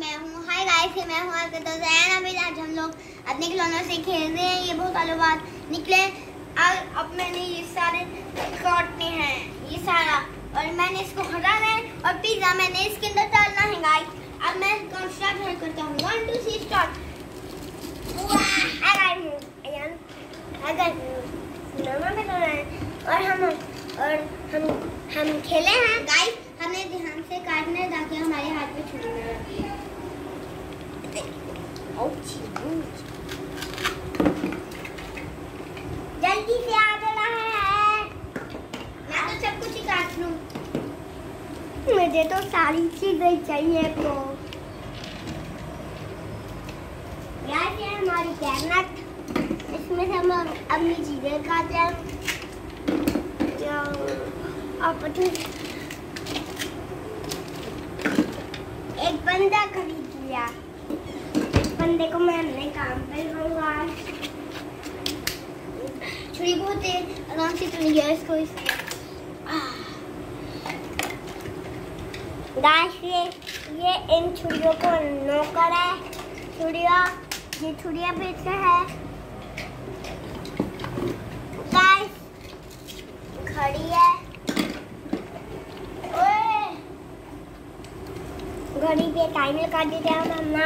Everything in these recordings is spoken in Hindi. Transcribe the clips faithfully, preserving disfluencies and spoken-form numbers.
मैं हूँ हाय गाइस मैं हूँ आपके दोस्त जैन। अभी आज हम लोग अपने खिलौनों से खेल रहे हैं। ये बहुत सालों बाद निकले। अब अब मैंने ये सारे काटने हैं, ये सारा, और मैंने इसको हटाना है और पिज्जा मैंने इसके अंदर डालना है गाइस। अब मैं स्टार्ट करता हूँ। One two three start. और हम और हम हम खेले हैं गाइस। हमें ध्यान से काटना है ताकि हमारे हाथ में छुरी न लगे। जल्दी से आ रहा है। मैं तो सब कुछ ही काट लूं। मुझे तो सारी चीजें चाहिए। तो यार ये हमारी कैबिनेट, इसमें से हम अपनी चीजें काट रहे हैं। एक बंदा खरीद लिया। बंदे को मैं अपने काम पे लूंगा। छुरी बहुत तेज आराम से चल गया इसको। गाइस ये ये इन छुरियों को नौकर है। छुरिया ये छुरिया पीछे है गाइस। खड़ी है। घड़ी पे टाइम लगा दिया मम्मा।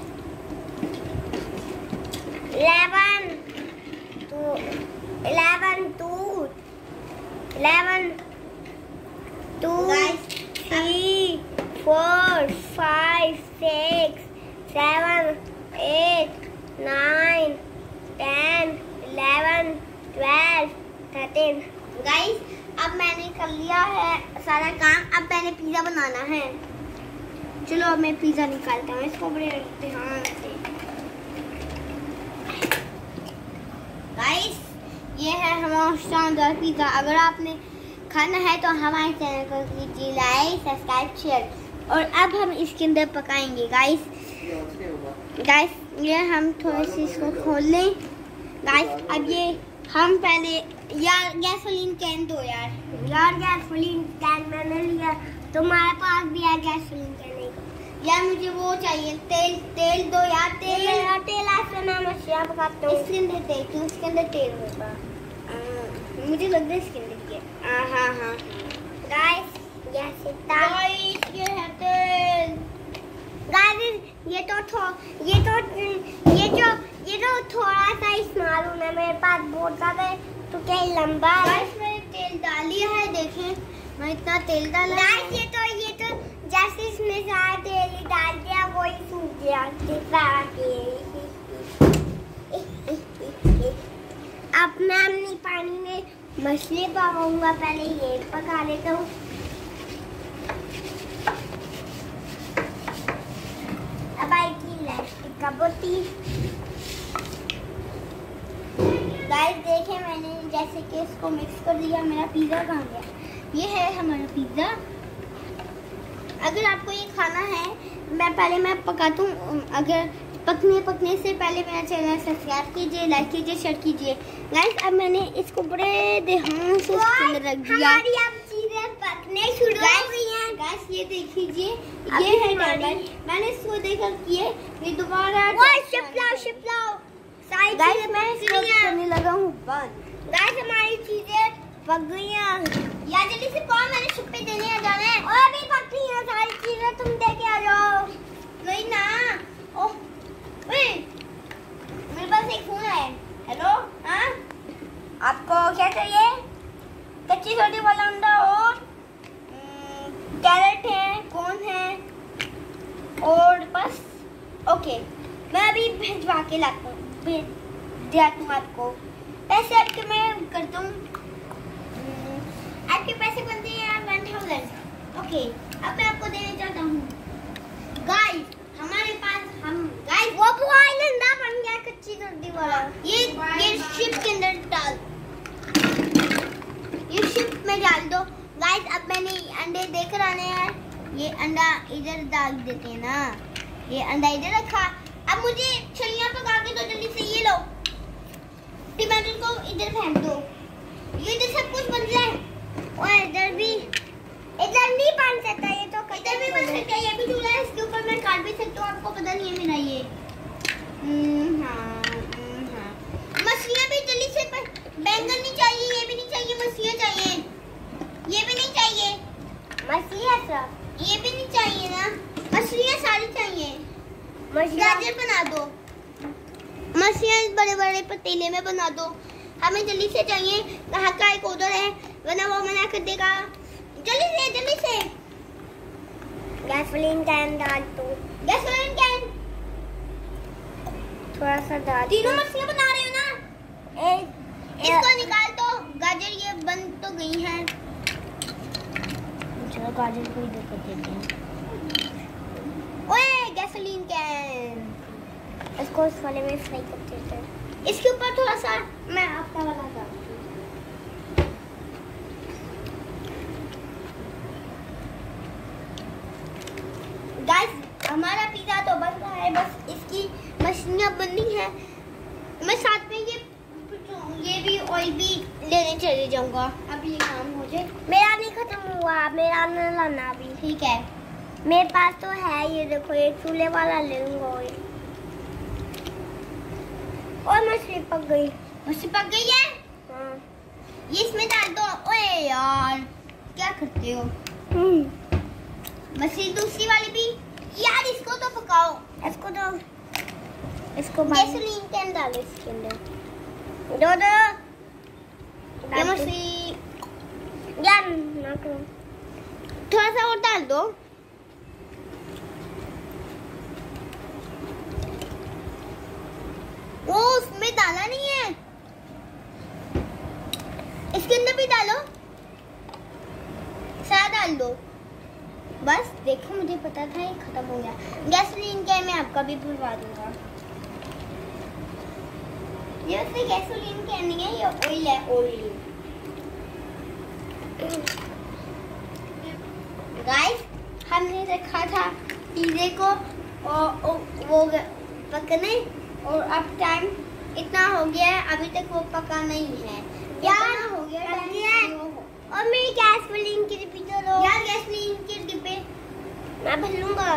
Eleven two eleven two eleven two three four five six seven eight nine ten eleven twelve thirteen. Guys अब मैंने कर लिया है सारा काम। अब मैंने पिज्जा बनाना है। चलो अब मैं पिज्जा निकालता हूँ। इसको बड़े ध्यान से। गाइस ये है हमारा शानदार पिज्जा। अगर आपने खाना है तो हमारे चैनल को कीजिए लाइक सब्सक्राइब शेयर। और अब हम इसके अंदर पकाएंगे गाइस। गाइस ये हम थोड़ी सी इसको खोल लें गाइस। अब ये हम पहले यार गैसोलीन कैन दो यार यार गैसोलीन कैन मैंने लिया। तुम्हारे पास भी है गैसोलीन कैन? यार मुझे वो चाहिए तेल। तेल दो यार। तेल मेरा तेल ऐसा ना मछलियाँ पकाता हूँ। इसके अंदर तेल क्यों? इसके अंदर तेल होगा। मुझे लग रहा है इसके अंदर ये। हाँ हाँ हाँ गाइस ये गाइस ये है तेल। गाइस ये तो थो ये तो ये जो ये तो थोड़ा सा इस्तेमाल होना। मेरे पास बहुत ज्यादा तो क्या लंबा। गाइस मैंने तेल डाल लिया है। देखें मैं इतना तेल डाला। गाइस ये तो ये तो जैसे इसमें सारा तेल डाल दिया वही सूख गया। अब मैं अपनी पानी में मछली पकाऊंगा। पहले ये पका लेता हूँ। अब आएगी इलास्टिक का बोटी। गाइस देखें मैंने जैसे कि इसको मिक्स कर दिया। मेरा पिज्जा कहाँ गया? ये है हमारा पिज्जा। अगर आपको ये खाना है मैं पहले मैं पकाता हूँ। अगर पकने पकने से पहले मेरा चैनल सब्सक्राइब कीजिए लाइक कीजिए शेयर कीजिए गाइस। अब मैंने इसको बड़े ध्यान से इसके अंदर रख दिया। हमारी अब चीजें पकने शुरू हो गई हैं गाइस। ये देखिए ये है टेबल। मैंने इसको देखा किए ये दोबारा शिपलाओ शिपलाओ गाइस। मैं इसको करने लगा हूँ बंद। गाइस हमारी चीजें पक गई हैं। यार जल्दी से पाओ। मैंने छुप्पे देने आ जाना है। और अभी पक रही हैं सारी चीजें। तुम देके आ जाओ। नहीं ना। ओह ओए मेरे पास एक फोन है। हेलो हाँ आपको क्या चाहिए? कच्ची छोटी वाला अंडा और कैरेट है कौन है और बस। ओके मैं अभी भिजवा के लाता हूँ। भेज दिया तुम आपको पैसे आपके मैं करता हूँ। आपके पैसे बनते हैं वन थाउजेंड। ओके अब मैं आपको देने चाहता हूँ गाइस। हमारे पास हम गाइस वो बॉयल अंडा बन गया कच्ची रोटी वाला। ये ये शिप के अंदर डाल। ये शिप में डाल दो गाइस। अब मैंने अंडे देकर आने हैं। ये अंडा इधर डाल देते हैं ना। ये अंडा इधर रखा। अब मुझे छलियां पका के दो जल्दी से। ये लो टमाटर को इधर फेंक दो। ये इधर सब कुछ बन जाए। और इधर भी इधर नहीं बन सकता। ये तो इधर भी बन सकता है। ये भी चूल्हा है। इसके ऊपर मैं काट भी सकता हूँ। बैंगन नहीं चाहिए, ये भी नहीं चाहिए, मछलियाँ चाहिए, ये भी नहीं चाहिए, मछलियाँ सब ये भी नहीं चाहिए ना, मछलियाँ सारी चाहिए, गाजर बना दो, मछलियाँ बड़े बड़े पतीले में बना दो, हमें जल्दी से चाहिए, कहाँ का एक उधर है वरना वो मना कर देगा, जल्दी से जल्दी से गैसोलीन कैन डाल दो, गैसोलीन कैन थोड़ा सा डाल, तीनों मछलियाँ बना रहे हो ना, एक इसको निकाल दो, गाजर ये बंद तो गई है, चलो गाजर को इधर कर देते हैं, ओए गैसोलीन कैन, इसको इस वाले में फ्राई कर देते हैं, इसके ऊपर थोड़ा सा मैं आपका वाला डालती हूँ, गाइस हमारा पिज़्ज़ा तो बन रहा है, बस इसकी मछलियाँ बननी है, मैं साथ में ये ये भी ऑयल भी लेने चले जाऊंगा, अब ये काम हो जाए, मेरा नहीं खत्म हुआ, मेरा न लाना भी, ठीक है मेरे पास तो है, ये देखो ये चूल्हे वाला ले लूंगा, और मछली पक गई, मछली पक गई है, हाँ ये इसमें डाल दो, ओए यार क्या करते हो, मछली दूसरी वाली भी, यार इसको तो पकाओ, इसको तो इसको गैसोलीन कैन डालो इसके अंदर, दो दो ये मछली यार ना करो, थोड़ा सा और डाल दो, वो उसमें डाला नहीं है, इसके अंदर भी डालो, सारा डाल दो, बस देखो मुझे पता था ये खत्म हो गया, गैसोलीन कैन मैं आपका भी भरवा दूंगा, ये उसमें गैसोलीन कैन नहीं है, ये ऑयल है, ऑयल गाइस हमने रखा था पिज़्ज़े को और वो पकने, और अब टाइम इतना हो गया है, अभी तक वो पका नहीं है, यार हो गया टाइम, और मेरी गैसोलीन की डिब्बी दो यार, गैसोलीन की डिब्बे मैं भर लूंगा,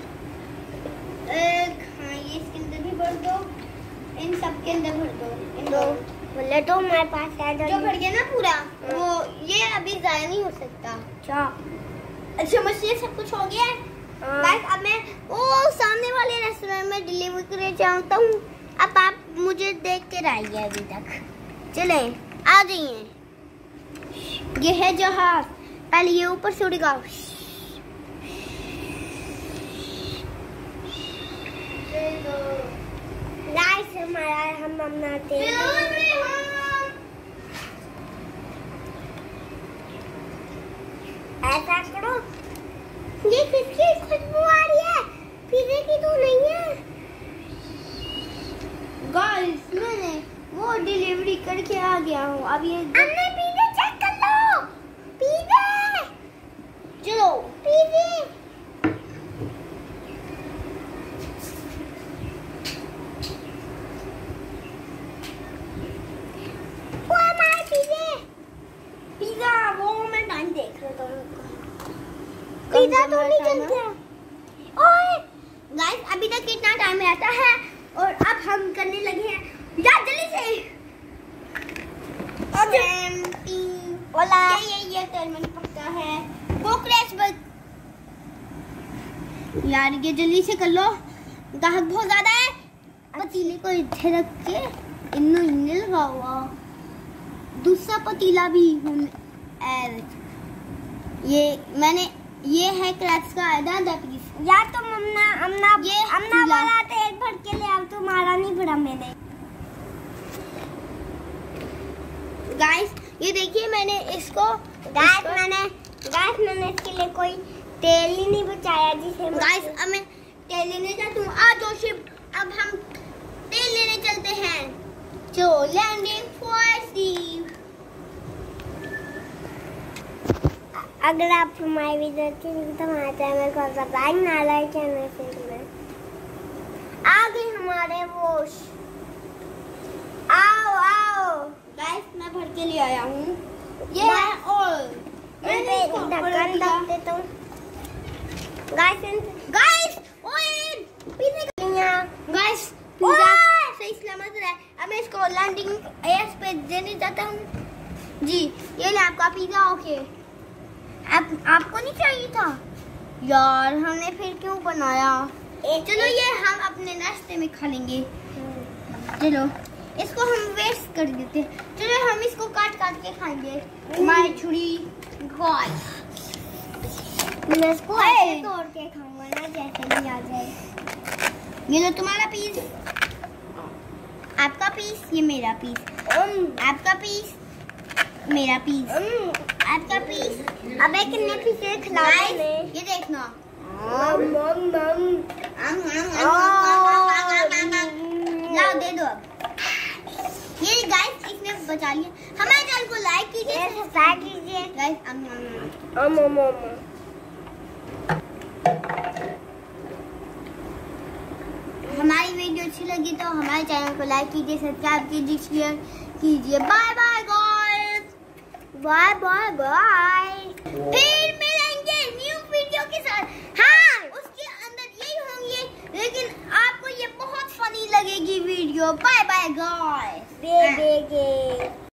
एक हाँ ये इसके अंदर भी भर दो, इन सब के अंदर भर दो, इन दो बोले तो हमारे पास है जो भर गया ना पूरा, वो ये अभी ज़ाया नहीं हो सकता, अच्छा अच्छा मछली सब कुछ हो गया, गाइस अब मैं वो सामने वाले रेस्टोरेंट में डिलीवर करने चाहता हूँ, अब आप मुझे देख कर आइए, अभी तक चले आ जाइए, ये है जहाज, पहले ये ऊपर से उड़ेगा, गाइस हमारा हम बनाते हैं, ऐसा करो, ये किसकी खुशबू आ रही है, पिज़्ज़े की तो नहीं है, गाइस मैंने वो डिलीवरी करके आ गया हूँ, अब ये हमने पिज़्ज़ा चेक कर लो, पिज़्ज़ा चलो पिज़्ज़ा, वो हमारे पिज़्ज़ा पिज़्ज़ा वो मैं टाइम देख रहा था, पिज़्ज़ा तो नहीं चलता, ओए गाइस अभी तक कितना टाइम रहता है, और अब हम करने लगे हैं, यार जल्दी से, ओला ये ये टर्मिनल पकता है, वो क्रैश बग, यार ये जल्दी से कर लो, गाहक बहुत ज्यादा है, पतीले को इधर रख के इन्नो इन्ने लगा हुआ, दूसरा पतीला भी हम ये मैंने ये है क्रैक्स का आधा दपीस, यार तुम अम्ना अम्ना ये अम्ना वाला तेल भर के ले, अब तुम्हारा नहीं भरा मैंने, गाइस ये देखिए मैंने इसको गाइस मैंने गाइस मैंने इसके लिए कोई तेल ही नहीं बचाया, जिसे गाइस अब मैं तेल लेने जाता हूँ, आ जाओ शिप, अब हम तेल लेने चलते हैं, जो लैंडिंग फॉर सी, अगर आप हमारे वीडियो की तो हमारे चैनल को सब्सक्राइब ना लाइक चैनल से आगे हमारे वोश, आओ आओ गाइस मैं भर के ले आया हूँ, ये है ऑयल, मैंने इसको ढक्कन ढक देता हूँ, गाइस गाइस ओए पिज़्ज़ा गाइस पिज़्ज़ा सही सलामत रहा है, अब मैं इसको लैंडिंग एयर पे मैं देने जाता हूँ जी। ये ले आपका पिज्जा। ओके, आप आपको नहीं चाहिए था यार, हमने फिर क्यों बनाया। चलो ये हम अपने नाश्ते में खा लेंगे। चलो इसको हम वेस्ट कर देते। चलो हम इसको काट काट के खाएंगे। हमारी छुरी गॉड, मैं इसको ऐसे तोड़ के खाऊंगा ना जैसे भी आ जाए। ये लो तुम्हारा पीस, आपका पीस, ये मेरा पीस, आपका पीस, मेरा पीस, आपका पीस। अब एक कितने पीस खिला ये देखना। लाओ दे दो। ये गाइस इसने बचा लिया। हमारे चैनल को लाइक कीजिए, सब्सक्राइब कीजिए गाइस। अम अम अम हमारी वीडियो अच्छी लगी तो हमारे चैनल को लाइक कीजिए, सब्सक्राइब कीजिए, शेयर कीजिए। Bye bye guys, bye bye bye. फिर मिलेंगे न्यू वीडियो के साथ। हाँ, उसके अंदर यही होंगे, लेकिन आपको ये बहुत फनी लगेगी वीडियो। Bye bye guys.